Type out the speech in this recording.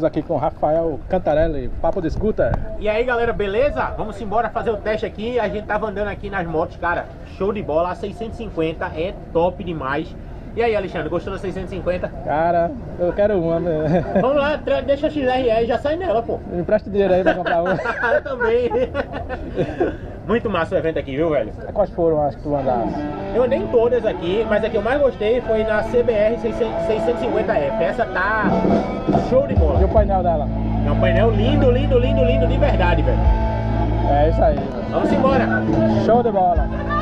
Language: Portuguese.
Estamos aqui com Rafael Cantarelli, Papo de Scooter. E aí galera, beleza? Vamos embora fazer o teste aqui. A gente tava andando aqui nas motos, cara, show de bola. A 650 é top demais. E aí, Alexandre, gostou da 650? Cara, eu quero uma. Vamos lá, deixa a XR aí, já sai nela, pô. Me empresta dinheiro aí pra comprar uma. Eu também. Muito massa o evento aqui, viu, velho? Quais foram as que tu andaste? Eu andei em todas aqui, mas a que eu mais gostei foi na CBR 650F. Essa tá show de bola. E o painel dela? É um painel lindo, lindo, lindo, lindo de verdade, velho. É isso aí. Vamos embora. Show de bola.